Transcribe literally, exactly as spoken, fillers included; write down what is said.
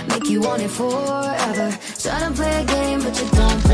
make you want it forever. Tryna play a game, but you don't